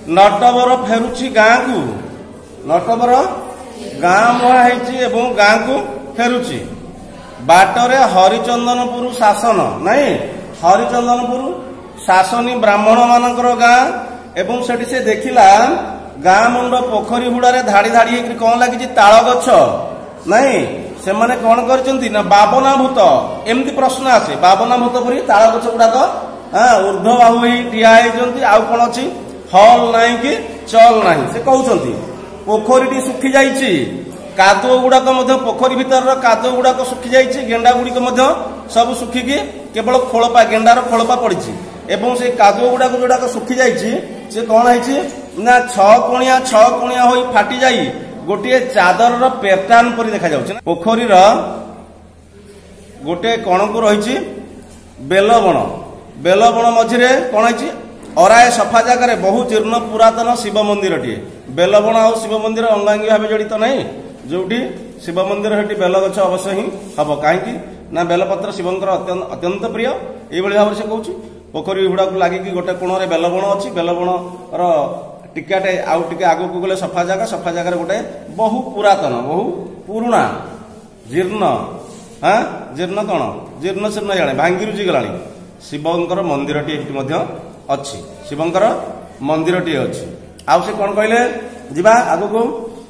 नटवर फेरुछि गाँ को नटवर गाँ मुहा हेछि एवं गाँ को फेरुछि बाटरे हरिचंदनपुर शासन नहीं हरिचंदनपुर शासनी ब्राह्मण मानकर गाँ एवं सेठी से देखिला गाँ मुंड पोखरी हुड़ारे धाड़ी धाड़ी कौन लगी ताल गछ नहीं से माने कौन करचंती ना बाबनाभूत एमती प्रश्न आसे बाबनाभूत परी ताल गछ गुड़ाक ऊर्ध्व बाहु ठिया होती आउ कौन अच्छी हल नहीं कि चल नहीं से कहते पोखरी सुखी जाइए कादुओ गुड़ाक पोखरी भीतर कादुओ गुड़ाक सुखी जाइए गेंडा गुड़िक सब सुखिकी केवल खोलपा गेंडार खोलपा पड़ी एवं से कादुओ गुड़ाक जोड़ाक सुखी जाइए से कौन है ना छह कोणिया हो फाटी जाई गोटे चादर पैटर्न पर देखा जाउछ पोखरी गोटे कण को रही बेलबण मझिरे कौन है अराए सफा जगार बहु जीर्ण पुरातन शिव मंदिर टे बेलबण आ शिव मंदिर अंगांगी भाव जड़ित नहीं जोटी शिव मंदिर हेटी बेल गछ अवश्य ही हम कहीं ना बेलपत्र शिवंकर अत्यंत प्रिय ये भाव से कहूँ पोखरी हुड़ा को लगिकी गोटे कोण बेलबण अच्छी बेलबण टिकाटे आउ टिके आगु को गले सफा जगार गोटे बहु पुरातन बहु पुराणा जीर्ण हाँ जीर्ण कौन जीर्ण शीर्ण जाने भांगी रुचि गला शिवंकर मंदिर टी अच्छी शिवंकर मंदिर टी अच्छी आउ से कौन कहले जीवा आगु को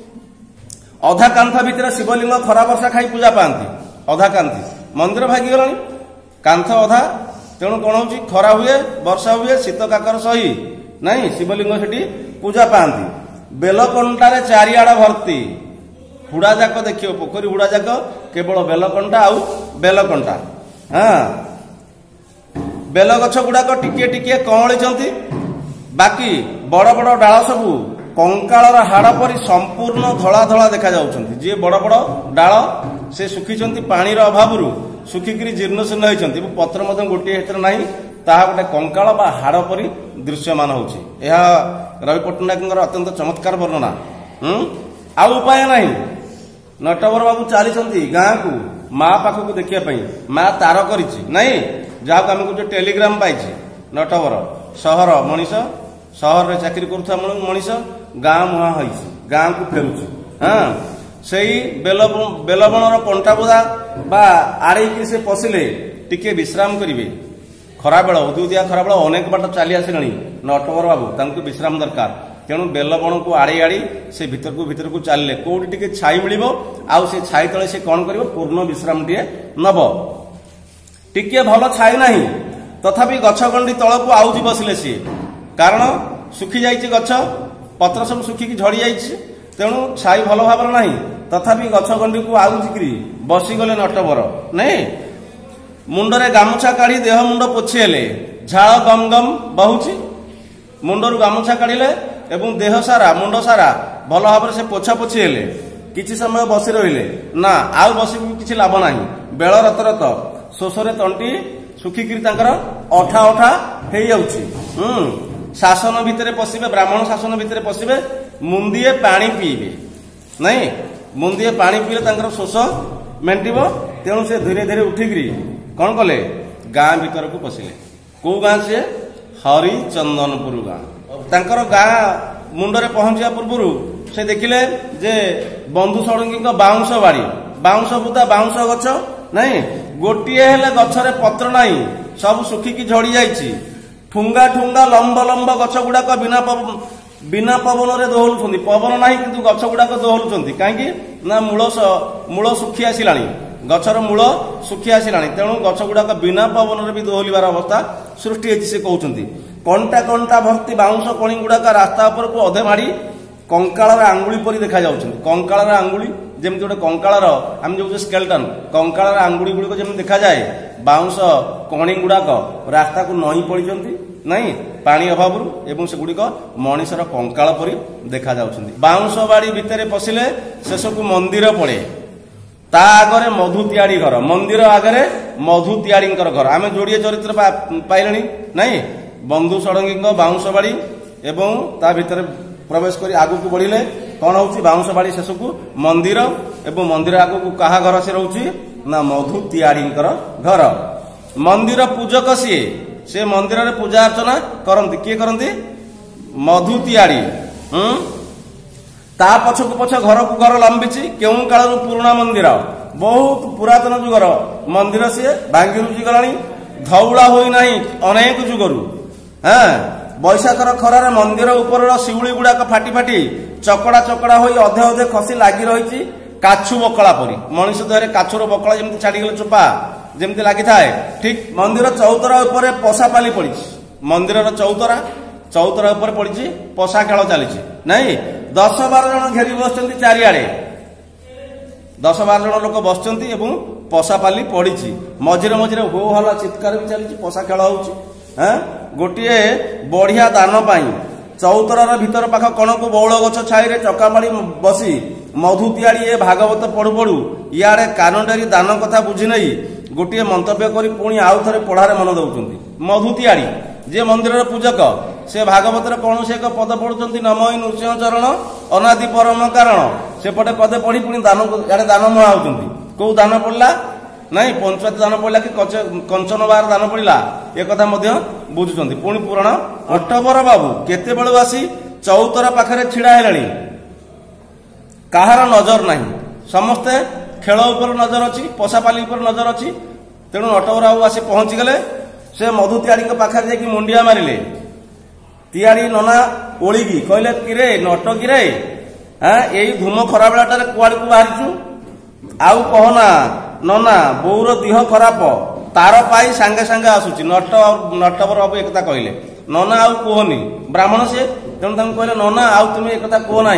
अधा कांथ भितर शिवलिंग खरा वर्षा खाई पूजा पाती अधा कांथी मंदिर भागी गला कांथ अधा तेणु कौन हो खरा हुए वर्षा हुए शीत काकर सही नहीं शिवलिंग से पूजा पाती बेलकंटारे चारिआड़ भर्ती हुड़ा जाक देखियो पोखरी हुड़ा जाक केवल बेलकंटा आउ बेलकंटा हाँ बेल गछ गुड़ाक टिके टिके कौली बाकी बड़ बड़ डाल सबू कंकालर हाड़ परी संपूर्ण धला धला देखा जाउछंती जे बड़ बड़ डाल से सुखी पानीर अभाव सुखिकी जीर्ण शीर्ण होती पत्र गोटे हेतर ना ताहा गोटे कंकाल बा हाड़ परी दृश्यमान होछि यह रवि पट्टनायक अत्यंत चमत्कार वर्णना आ उपाय नहीं नटवर बाबू चली गाँ को माँ पाखक देखापी माँ तार करी नहीं जहाँ आम जो टेलीग्राम पाई नटवर सहर मनीष सहर में चाकरी करुवा मनीष गाँ मुहा हो गाँ को फेरुची हाँ से बेलबणर कंटा बुदा बा आड़े से पशिले टिके विश्राम करेंगे खराबेल उदुदिया खराबेल अनेक बाट चली आसिले नटवर बाबू तांको विश्राम दरकार तेणु बेलबण को आड़ी आड़ी से भीतर को चलिए कौटी टिके छाई मिल आउ से छाई तले से कौन कर पूर्ण विश्राम टे नब टिके भल छाई ना तथापि गछगंडी तल को आउजी बसिले सी कारण सुखी जाइए गछ पत्र सब सुखिकी झड़ी जाइए तेणु छाई भल भाव ना तथापि गछगंडी को आउजिकी बसीगले नटवर नहीं मुंडरे गामुछा काढ़ी देह मुंड पोछिले झाड़ गम गम बहुची मुंडरू गामुछा काढ़िले एवं देह सारा मुंड सारा भल भाव से पोछा पोछि हेले किछि समय बसी रहिले ना आउ बसी किछि लाभ नाही बेल रत रत शोषरे तंटी सुखिकी तांकर अठा अठा हे जाउची शासन भितरे पशिबे ब्राह्मण शासन भितरे पशिबे मुंदिए पानी पीबे नहीं मुंदिए पानी पीले तांकर शोष मेंटिबो तेणु से धीरे धीरे उठिकी कौन कले गाँ भीतर को पशिले कौ गाँ से हरिचंदनपुर गाँ तांकर गाँ मुंडरे पहुंचा पूर्व से देखिले जे बंधु षडंगी बाउंश बाड़ी बाउंश बुदा बाउंश गछ नहीं गोटे हेले गछरे पत्र नहीं सब सुखिकी झड़ी जाइछि ठुंगा ठुंगा लंब लंब गछ गुड़ाक बिना पवन रे दोहलुछंती पवन नाही किंतु गछ गुड़ाक दोहलुछंती काहेकि ना मूल सुखी आसिलानी गछर मूल सुखी आसिलानी तेणु गछ गुड़ाक बिना पवन भी दोहलिबार अवस्था सृष्टि होती से कहते कंटा कंटा भर्ती बाउंश कणी गुड़ाक रास्ता उपर को अधे माड़ी कंकालर आंगुली परी देखा जाउछंती कंकालर आंगुली जेमति गोटे कंकालर आम जो स्केलेटन कंकालर आंगुली गुड़िक जेमति देखा जाए बाउंश कणी गुड़ाक रास्ता को नई पड़िछंती नहीं पानी अभाव एवं से गुड़िक मनीषर कंकाल परी देखा जाउछंती बाउंश बाड़ी भितर पशिले शेष को मंदिर पड़े ता आगरे मधु तियाड़ी घर मंदिर आगरे मधु तियाड़ी घर आम जोड़िए चरित्र पाइले नहीं बंधु षडंगी बाउंश बाड़ी एवं ता भितर प्रवेश कर आगु को बढ़िले कौन हो बाउंश बाड़ी शेष को मंदिर एवं मंदिर आगु को कहा घर से रोचे ना मधु तियाड़ी घर मंदिर पूजक सी से मंदिर रे पूजा अर्चना करती किए करती मधु तिआड़ी ता पछकु पछ घर को घर लंबिची केउ कालरू पुराणा मंदिर बहुत पुरातन जुगर मंदिर सी भांगी रुची गलानी धौला होई नाही अनेक जुगरू हाँ बैशाखर खरार मंदिर ऊपर शिउली गुड़ाक फाटी फाटी चकड़ा चकड़ा होई अधे अधे खसी लागी रही काछु बकला परी मनीष देहरे काछुर बकला जमी छाड़गले चोपा जमी लगी थाए ठीक मंदिर चौतरा उपर पशापाली पड़ी मंदिर चौतरा उपर पड़ी पशा खेल चली नहीं 10-12 जन घेरी बस चारिआडे 10-12 जन लोक बस पशापाली पड़ी मझिरे मझिरे हो हल्ला चित्कार भी चली पशा खेल हो गोटे बढ़िया दान पाई चौतरार भीतर पाख कण को बौल गछ छाई चकामाड़ी बसी मधु तिआड़ी ए भागवत पढ़ु पढ़ु इे कानडारी दान कथा बुझी नहीं गोटे मंतव्य कर पुणी आउ थे पढ़ारे मन दौरान मधु तिआड़ी जे मंदिर पूजक से भागवत कौन से एक पद पढ़ुंट नमई नृसिंह चरण अनादि परम कारण सेपटे पदे पढ़ी पुणी दान इे दान मुहाउंट कौ दान पड़ा नहीं पंचायत दान पड़ा कि कंचन बार दान पड़ा एक बुझुं पुणी पुराण अक्टोबर बाबू केते बेलू आसी चौतरा पाखरे छिड़ा हेलाणी कहार नजर नहीं समस्ते खेल उपर नजर अच्छी पशापाली उपर नजर अच्छी तेणु अक्टोबर बाबू आसी पहुंची गले से मधु तिआड़ी पाखे जाकि मुंडिया मारिले तिआड़ी नना ओलिकी कहले किरे नट किरे यही धूम खरा बेलाटारे कुआड़ को बाहरीचु आउ कहना नना बोर देह खराब तार पाई सांगे सांगे आसुची नटवर बाबू एक कहले नना आउ कहनी ब्राह्मण से तेणु कहले नना आउ तुम एक कह ना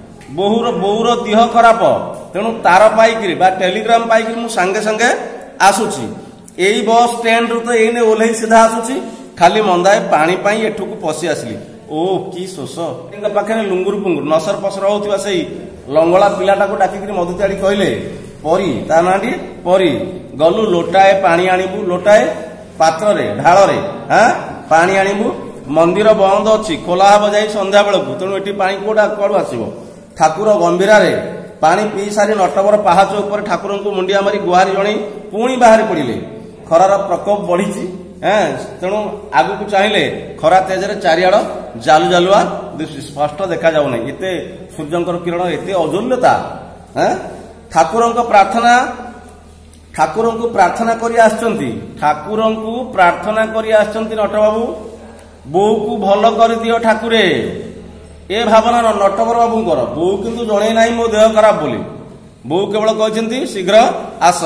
बोर देह खराब तेणु तार पाई टेलीग्राम पाई सांगे सांगे आसुची यही बस स्टैंड रू तो यही ओह्ल सीधा आसुची खाली मंदाए पानी पाई एठू को पशि आसली ओ कि शोष पाखे लुंगुर पुंगुर नसर पसर होता से लंगला पिलाटा को डाकिक मधु तिआड़ी कहले परी ता नाटी परी गलु लोटाए पानी आणिबु लोटाए पात्र रे ढाल रे हाँ पानी आणिबु मंदिर बंद अच्छी खोला हब जाई संध्या बेलू तेणु एटी पानी कोडा कड़ू आसो ठाकुर गंभीरा रे पानी पी सारी नटवर पाहाच उपर ठाकुर को मुंडिया मारी गुहारी जणी पुणी बाहर पड़िले खरार प्रकोप बढ़ी तेणु आगु को चाहिए खरा तेजरे चारिआड़ जालु जालुआ स्पष्ट देखा जाऊ नहीं एते सूर्यंकर किरण एते औज्ज्वल्यता ठाकुर प्रार्थना ठाकुर को प्रार्थना करी आछंती ठाकुर को प्रार्थना करी आछंती नटबाबू बो को भल कर दियो ठाकुरे ए भावना नटवर बाबूंकर बो किंतु जणे नाही मो देह खराब बोली बो केवल कहते शीघ्र आस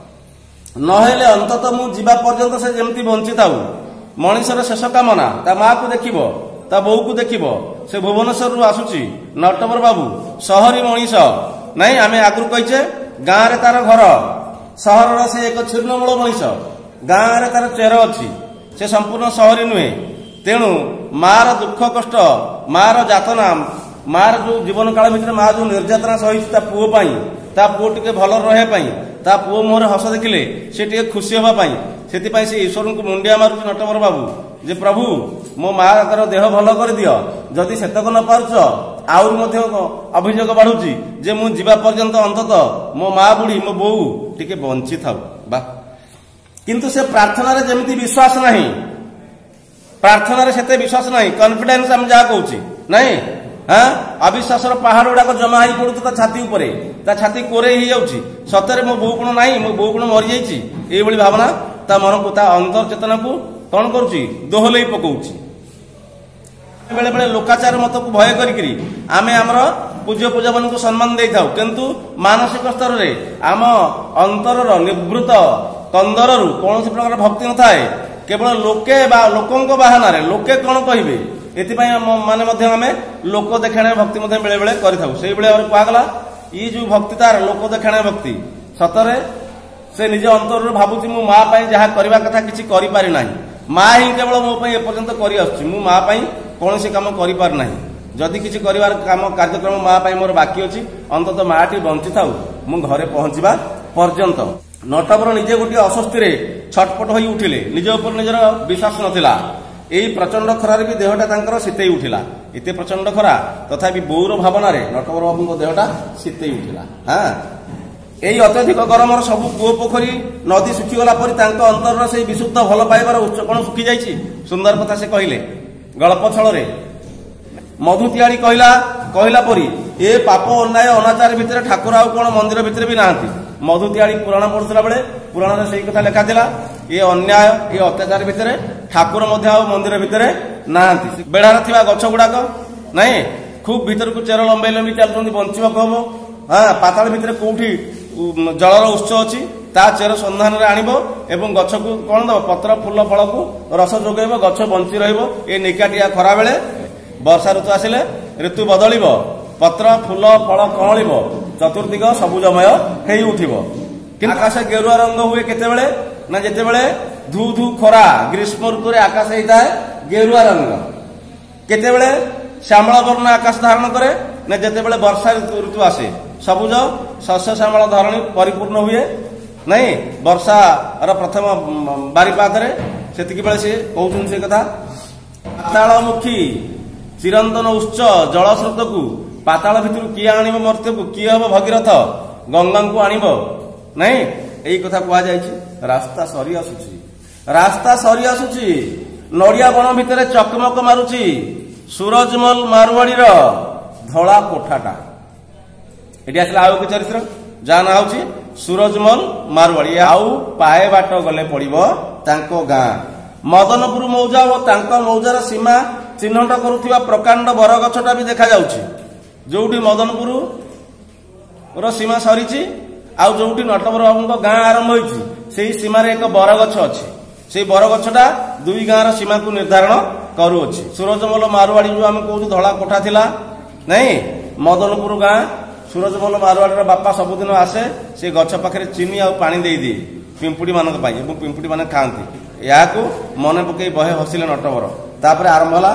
नहेले अंतत मु जीवा पर्यंत से जेमती बंची थाउ मनीषर शेष कामना ता माँ को देखिब ता बो को देखिब से भुवनेश्वर रु आसुची नटवर बाबू सहरी मनीष नहीं आमे आगु कहीचे गाँ रे तार घर सहर से एक छीर्णमूल मनीष गाँ रे तार चेर अच्छी से संपूर्ण सहरी नुहे तेणु मार दुख कष्ट मार जातना मार जो जीवन काल भर माँ जो निर्यातना सही पुओ ता पुओ टे भल रही ता पुओ मुहर हस देखिले से टे खुशी हाँपाई से ईश्वर को मुंडिया मारुच नटवर बाबू जे प्रभु मो माँ देह भल कर दियो जदि सेतक न पारुच आहरी अभियोग बढ़ुची जे मु जीवा पर्यंत अंतत मो माँ बुढ़ी मो बो टिके बंची थाउ बा किंतु से प्रार्थना रे जेमिति विश्वास नहीं प्रार्थना रे सेते विश्वास नहीं कॉन्फिडेंस हम जा कहूची नहीं हाँ अविश्वास पहाड़ गुड़ाक जमा हो पड़ू ता छाती उपरे ता छाती कोरे ही जाउची सतरे मो बो गुण नहीं मो बो गुण मरी जाइची एई भली भावना ता मन को ता अंतर चेतना को कौन करुची दोहलई पकाउची बेले बेले लोकाचार मत को भय करी आमे हमर पूज्य पूजा मन को सम्मान दे थाउ किंतु मानसिक स्तर रे आम अंतर निवृत्त कंदर रु कौन प्रकार भक्ति न थाए केवल लोके बा लोकों बाहाना रे लोके कौन कहिबे एतिपाई माने मध्य आमे लोक देखाणे भक्ति मध्य बेले बेले करि थाउ सेई बेले और कुआगला ई जो भक्ति तार लोक देखाणे भक्ति सतरे से निज अंतर रु भाबुची मु मां पई जहा करबा कथा किछि करि पारि नाही मां ही केवल मो पई ए पर्यंत करि आछी मु मां पई कोनोसी काम करि पार नाही जदि किछि करिवार काम कार्यक्रम मां पई मोर बाकी अछि अंतत माटी बंची थाउ मु घरे पहुंचीबा पर्यंत नटवर निजे गोटे अस्वस्थि रे छटपट होई उठिले निज ऊपर निजर विश्वास नथिला एई प्रचंड खरार भी देहटा तांकर शीतई उठिला एते प्रचंड खरा तथापि बौर भावना रे नटवर बाबू देहटा शीतई उठिला हाँ एई अत्यधिक गरम सब कूओ पोखरी नदी सुखीगला परी तांको अंतर से विशुद्ध भल पाइबार उच्च कोण सुखी जाइछि सुंदर कथा से कहले गल्प छल रे ମଧୁତିଆଳି କହିଲା ପରି ଏ ପାପ ଅନ୍ୟାୟ ଅନାଚାର ଭିତରେ ଠାକୁର ଆଉ କଣ ମନ୍ଦିର ଭିତରେ ବି ନାହାନ୍ତି। ମଧୁତିଆଳି ପୁରାଣ ପଢୁଥିଲା ବେଳେ ପୁରାଣରେ ସେଇ କଥା ଲେଖା ଥିଲା, ଏ ଅନ୍ୟାୟ ଏ ଅତ୍ୟାଚାର ଭିତରେ ଠାକୁର ମଧ୍ୟ ଆଉ ମନ୍ଦିର ଭିତରେ ନାହାନ୍ତି। ବେଢାରେ ଥିବା ଗଛ ଗୁଡାକ ନାଇଁ ଖୁବ ଭିତରକୁ ଚେର ଲମ୍ବେଇ ଲମ୍ବେଇ ଚାଲୁଛନ୍ତି, ବଞ୍ଚିବାକୁ ହବ। ପାତାଳ ଭିତରେ କୋଉଠି ଜଳର ଉତ୍ସ ଅଛି ତା ଚେର ସନ୍ଧାନରେ ଆଣିବ ଏବଂ ଗଛକୁ କଣ ଦବ, ପତ୍ର ଫୁଲ ଫଳକୁ ରସ ଯୋଗାଇବ, ଗଛ ବଞ୍ଚି ରହିବ। ଏ ନିକାଟିଆ ଖରା ବେଳେ ବର୍ଷା ଋତୁ ଆସିଲେ ଋତୁ ବଦଳିବ, ପତ୍ର ଫୁଲ ଫଳ କଅଁଳିବ, ଚତୁର୍ଦିଗ ସବୁଜମୟ ହେଇ ଉଠିବ। କିନ୍ତୁ ଆକାଶ ଗେରୁଆ ରଙ୍ଗ ହୁଏ କେତେବେଳେ ନା ଯେତେବେଳେ ଧୁ ଧୁ ଖରା, ଗ୍ରୀଷ୍ମ ଋତୁରେ ଆକାଶ ହେଇଥାଏ ଗେରୁଆ ରଙ୍ଗ। କେତେବେଳେ ଶ୍ୟାମଳ ବର୍ଣ୍ଣ ଆକାଶ ଧାରଣ କରେ ନା ଯେତେବେଳେ ବର୍ଷା ଋତୁ ଆସେ, ସବୁଜ ଶସ୍ୟ ଶ୍ୟାମଳ ଧରଣୀ ପରିପୂର୍ଣ୍ଣ ହୁଏ ନାଇଁ ବର୍ଷାର ପ୍ରଥମ ବାରିପାତରେ। ସେତିକି ବେଳେ ସେ କହୁଛନ୍ତି ସେ କଥା, ପାତାଳମୁଖୀ ଚିରନ୍ତନ ଉଚ୍ଚ ଜଳସ୍ରୋତକୁ ପାତାଳ ଭିତରୁ କିଏ ଆଣିବ ମର୍ତ୍ତ୍ୟକୁ, କିଏ ହବ ଭଗୀରଥ ଗଙ୍ଗାଙ୍କୁ ଆଣିବ ନାଇଁ ଏଇ କଥା କୁହାଯାଇଛି। ରାସ୍ତା ସରି ଆସୁଛି, ରାସ୍ତା ସରି ଆସୁଛି, ନଡିଆ ବଣ ଭିତରେ ଚକମକ ମାରୁଛି ସୁରଜମଲ ମାରୁଆଡିର ଧଳା କୋଠାଟା। ଏଠି ଆସିଲା ଆଉ ଏକ ଚରିତ୍ର ଯାହା ନାଁ ହଉଛି ସୁରଜମଲ ମାରୁଆଡି। ଆଉ ପାଏ ବାଟ ଗଲେ ପଡିବ ତାଙ୍କ ଗାଁ। ମଦନପୁର ମୌଜା ଓ ତାଙ୍କ ମୌଜାର ସୀମା ଚିହ୍ନଟ କରୁଥିବା ପ୍ରକାଣ୍ଡ ବରଗଛଟା ବି ଦେଖାଯାଉଛି। ଯୋଉଠି ମଦନପୁର ର ସୀମା ସରିଛି ଆଉ ଯୋଉଠି ନଟବର ବାବୁଙ୍କ ଗାଁ ଆରମ୍ଭ ହୋଇଛି ସେଇ ସୀମାରେ ଏକ ବରଗଛ ଅଛି। ସେଇ ବରଗଛଟା ଦୁଇ ଗାଁର ସୀମାକୁ ନିର୍ଦ୍ଧାରଣ କରୁଅଛି। ସୁରଜମଲ ମାରୁଆଡି ଯୋଉ ଆମେ କହୁଛୁ ଧଳା କୋଠା ଥିଲା ନାଇଁ, ମଦନପୁର ଗାଁ। ସୁରଜମଲ ମାରୁଆଡିର ବାପା ସବୁଦିନ ଆସେ ସେ ଗଛ ପାଖରେ ଚିନି ଆଉ ପାଣି ଦେଇଦିଏ ପିମ୍ପୁଡି ମାନଙ୍କ ପାଇଁ ଏବଂ ପିମ୍ପୁଡି ମାନେ ଖାଆନ୍ତି। ଏହାକୁ ମନେ ପକେଇ ବହେ ହସିଲେ ନଟବର। ତାପରେ ଆରମ୍ଭ ହେଲା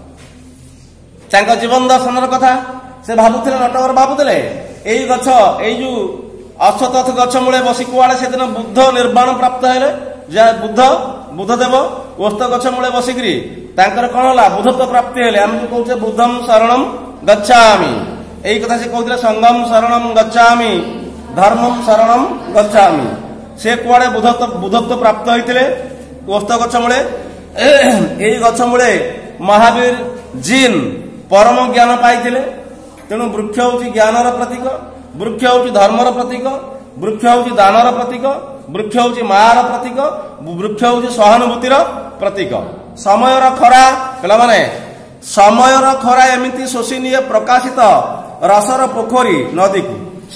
ତାଙ୍କ ଜୀବନ ଦର୍ଶନର କଥା। ସେ ଭାବୁଥିଲେ, ନଟବର ଭାବୁଥିଲେ ଏଇ ଗଛ, ଏଇ ଯୋଉ ଅଶ୍ୱତଥ ଗଛ ମୂଳେ ବସି କୁଆଡେ ସେଦିନ ବୁଦ୍ଧ ନିର୍ବାଣ ପ୍ରାପ୍ତ ହେଲେ। ଯାହା ବୁଦ୍ଧଦେବ ଓସ୍ତ ଗଛ ମୂଳେ ବସିକିରି ତାଙ୍କର କଣ ହେଲା, ବୁଦ୍ଧତ୍ୱ ପ୍ରାପ୍ତି ହେଲେ। ଆମେ କହୁଛେ ବୁଦ୍ଧಂ ଶରଣଂ ଗଚ୍ଛାମି, ଏଇ କଥା ସେ କହୁଥିଲେ, ସଂଘଂ ଶରଣଂ ଗଚ୍ଛାମି ଧର୍ମଂ ଶରଣଂ ଗଚ୍ଛାମି। ସେ କୁଆଡେ ବୁଦ୍ଧତ୍ୱ ପ୍ରାପ୍ତ ହୋଇଥିଲେ ଓସ୍ତ ଗଛ ମୂଳେ। ଏଇ ଗଛ ମୂଳେ ମହାବୀର ଜିନ୍ ପରମ ଜ୍ଞାନ ପାଇଥିଲେ। ତେଣୁ ବୃକ୍ଷ ହଉଛି ଜ୍ଞାନର ପ୍ରତୀକ, ବୃକ୍ଷ ହଉଛି ଧର୍ମର ପ୍ରତୀକ, ବୃକ୍ଷ ହଉଛି ଦାନର ପ୍ରତୀକ, ବୃକ୍ଷ ହଉଛି ମାର ପ୍ରତୀକ, ବୃକ୍ଷ ହଉଛି ସହାନୁଭୂତିର ପ୍ରତୀକ। ସମୟର ଖରା ପିଲାମାନେ, ସମୟର ଖରା ଏମିତି ଶୋଷି ନିଏ ପ୍ରକାଶିତ ରସର ପୋଖରୀ ନଦୀକୁ।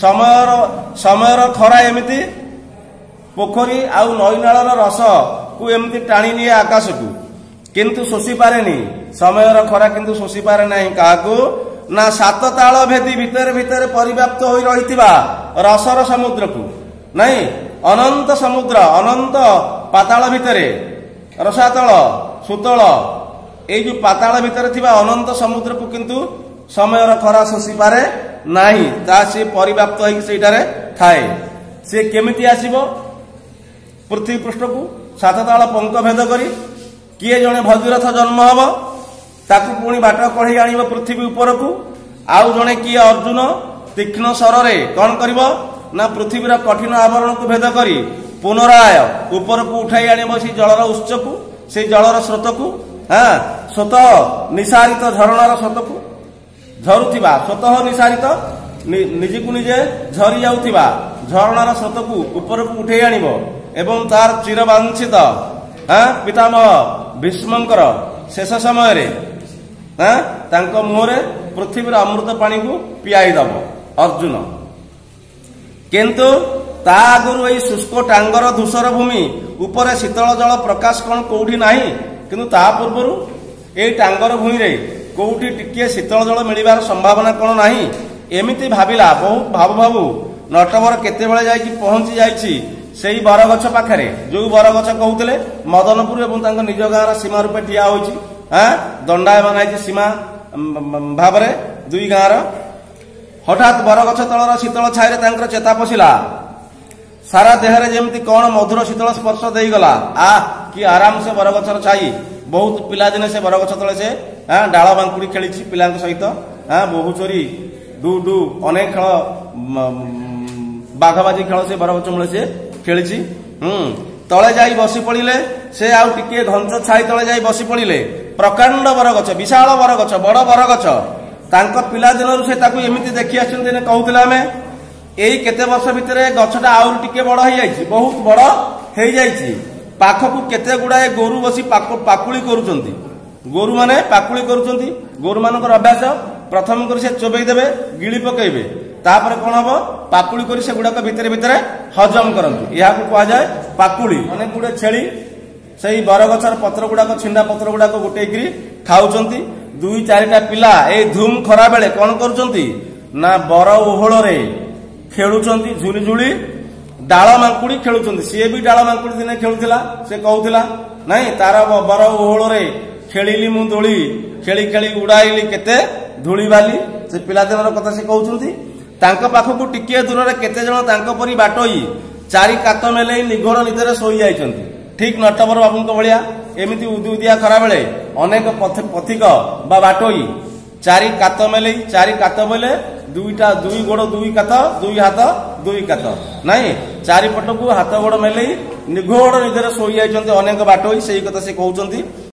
ସମୟର ଖରା ଏମିତି ପୋଖରୀ ଆଉ ନଈନାଳର ରସକୁ ଏମିତି ଟାଣି ନିଏ ଆକାଶକୁ, କିନ୍ତୁ ଶୋଷି ପାରେନି। ସମୟର ଖରା କିନ୍ତୁ ଶୋଷି ପାରେ ନାହିଁ କାହାକୁ ନା ସାତ ତାଳ ଭେଦି ଭିତରେ ଭିତରେ ପରିବ୍ୟାପ୍ତ ହୋଇ ରହିଥିବା ରସର ସମୁଦ୍ରକୁ ନାଇଁ। ଅନନ୍ତ ସମୁଦ୍ର, ଅନନ୍ତ ପାତାଳ ଭିତରେ ରସାତଳ ସୁତଳ, ଏଇ ଯୋଉ ପାତାଳ ଭିତରେ ଥିବା ଅନନ୍ତ ସମୁଦ୍ରକୁ କିନ୍ତୁ ସମୟର ଖରା ଶୋଷି ପାରେ ନାହିଁ। ତା ସେ ପରିବ୍ୟାପ୍ତ ହେଇକି ସେଇଟାରେ ଥାଏ। ସେ କେମିତି ଆସିବ ପୃଥିବୀ ପୃଷ୍ଠକୁ ସାତ ତାଳ ପଙ୍କ ଭେଦ କରି? କିଏ ଜଣେ ଭଗୀରଥ ଜନ୍ମ ହବ, ତାକୁ ପୁଣି ବାଟ କଢେଇ ଆଣିବ ପୃଥିବୀ ଉପରକୁ। ଆଉ ଜଣେ କିଏ ଅର୍ଜୁନ ତୀକ୍ଷ୍ଣ ସ୍ୱରରେ କଣ କରିବ ନା ପୃଥିବୀର କଠିନ ଆବରଣକୁ ଭେଦ କରି ପୁନରାୟ ଉପରକୁ ଉଠାଇ ଆଣିବ ସେଇ ଜଳର ଉତ୍ସକୁ, ସେଇ ଜଳର ସ୍ରୋତକୁ। ସ୍ୱତଃ ନିସାରିତ ଝରଣାର ସ୍ରୋତକୁ, ଝରୁଥିବା ସ୍ୱତଃ ନିସାରିତ ନିଜକୁ ନିଜେ ଝରି ଯାଉଥିବା ଝରଣାର ସ୍ରୋତକୁ ଉପରକୁ ଉଠେଇ ଆଣିବ ଏବଂ ତାର ଚିରବାଞ୍ଛିତ ପିତାମହ ଭୀଷ୍ମଙ୍କର ଶେଷ ସମୟରେ ତାଙ୍କ ମୁହଁରେ ପୃଥିବୀର ଅମୃତ ପାଣିକୁ ପିଆଇ ଦବ ଅର୍ଜୁନ। କିନ୍ତୁ ତା ଆଗରୁ ଏଇ ଶୁଷ୍କ ଟାଙ୍ଗର ଧୂସର ଭୂମି ଉପରେ ଶୀତଳ ଜଳ ପ୍ରକାଶ କଣ କୋଉଠି ନାହିଁ। କିନ୍ତୁ ତା ପୂର୍ବରୁ ଏଇ ଟାଙ୍ଗର ଭୂଇଁରେ କୋଉଠି ଟିକିଏ ଶୀତଳ ଜଳ ମିଳିବାର ସମ୍ଭାବନା କଣ ନାହିଁ। ଏମିତି ଭାବିଲା। ବହୁତ ଭାବୁ ଭାବୁ ନଟବର କେତେବେଳେ ଯାଇକି ପହଞ୍ଚି ଯାଇଛି ସେଇ ବରଗଛ ପାଖରେ, ଯୋଉ ବରଗଛ କହୁଥିଲେ ମଦନପୁର ଏବଂ ତାଙ୍କ ନିଜ ଗାଁର ସୀମା ରୂପେ ଠିଆ ହୋଇଛି। ଦଣ୍ଡାୟମାନ ହେଇଛି ସୀମା ଭାବରେ ଦୁଇ ଗାଁର। ହଠାତ୍ ବରଗଛ ତଳର ଶୀତଳ ଛାଇରେ ତାଙ୍କର ଚେତା ପଶିଲା। ସାରା ଦେହରେ ଯେମିତି କଣ ମଧୁର ଶୀତଳ ସ୍ପର୍ଶ ଦେଇଗଲା। କି ଆରାମ ସେ ବରଗଛର ଛାଇ। ବହୁତ ପିଲାଦିନେ ସେ ବରଗଛ ତଳେ ସେ ଡାଳ ବାଙ୍କୁଡି ଖେଳିଛି ପିଲାଙ୍କ ସହିତ। ବୋହୁ ଚୋରି, ଡୁ ଡୁ, ଅନେକ ଖେଳ, ବାଘବାଜି ଖେଳ ସେ ବରଗଛ ମୂଳେ ସେ ଖେଳିଛି। ତଳେ ଯାଇ ବସି ପଡିଲେ ସେ। ଆଉ ଟିକେ ଘଞ୍ଚ ଛାଇ ତଳେ ଯାଇ ବସି ପଡିଲେ ପ୍ରକାଣ୍ଡ ବରଗଛ, ବିଶାଳ ବରଗଛ, ବଡ ବରଗଛ। ତାଙ୍କ ପିଲାଦିନରୁ ସେ ତାକୁ ଏମିତି ଦେଖି ଆସିଛନ୍ତି। କହୁଥିଲେ ଆମେ ଏଇ କେତେ ବର୍ଷ ଭିତରେ ଗଛଟା ଆହୁରି ଟିକେ ବଡ ହେଇଯାଇଛି, ବହୁତ ବଡ ହେଇଯାଇଛି। ପାଖକୁ କେତେ ଗୁଡାଏ ଗୋରୁ ବସି ପାକୁଳି କରୁଛନ୍ତି। ଗୋରୁ ମାନେ ପାକୁଳି କରୁଛନ୍ତି। ଗୋରୁ ମାନଙ୍କର ଅଭ୍ୟାସ, ପ୍ରଥମ କରି ସେ ଚୋବେଇ ଦେବେ, ଗିଳି ପକେଇବେ, ତାପରେ କଣ ହବ, ପାକୁଳି କରି ସେଗୁଡାକ ଭିତରେ ଭିତରେ ହଜମ କରନ୍ତି। ଏହାକୁ କୁହାଯାଏ ପାକୁଳି। ଅନେକ ଗୁଡେ ଛେଳି ସେଇ ବରଗଛର ପତ୍ର ଗୁଡାକ, ଛିଣ୍ଡା ପତ୍ର ଗୁଡାକ ଗୋଟେଇକିରି ଖାଉଛନ୍ତି। 2-4ଟା ପିଲା ଏଇ ଧୁମ ଖରା ବେଳେ କଣ କରୁଛନ୍ତି ନା ବର ଓହଳରେ ଖେଳୁଛନ୍ତି, ଝୁଲି ଝୁଲି ଡାଳ ମାଙ୍କୁଡି ଖେଳୁଛନ୍ତି। ସିଏ ବି ଡାଳ ମାଙ୍କୁଡି ଦିନେ ଖେଳୁଥିଲା। ସେ କହୁଥିଲା ନାଇଁ ତାର ବର ଓହଳରେ ଖେଳିଲି ମୁଁ ଦୋଳି, ଖେଳି ଖେଳି ଉଡାଇଲି କେତେ ଧୂଳି ବାଲି। ସେ ପିଲାଦିନର କଥା ସେ କହୁଛନ୍ତି। ତାଙ୍କ ପାଖକୁ ଟିକିଏ ଦୂରରେ କେତେ ଜଣ ତାଙ୍କ ପରି ବାଟୋଇ 4 କାତ ମେଲେଇ ନିଘୋଡ଼ ନିଦରେ ଶୋଇ ଯାଇଛନ୍ତି। ଠିକ ନଟବର ବାବୁଙ୍କ ଭଳିଆ ଏମିତି ଉଦୁଉଦିଆ ଖରା ବେଳେ ଅନେକ ପଥିକ ବା ବାଟୋଇ 4 କାତ ମେଲେଇ, 4 କାତ ବୋଲେ 2 ଗୋଡ଼ 2 କାତ, 2 ହାତ 2 କାତ, ନାଇଁ 4 ପଟକୁ ହାତ ଗୋଡ଼ ମେଲେଇ ନିଘୋଡ଼ ନିଦରେ ଶୋଇ ଯାଇଛନ୍ତି ଅନେକ ବାଟୋଇ। ସେଇ କଥା ସେ କହୁଛନ୍ତି।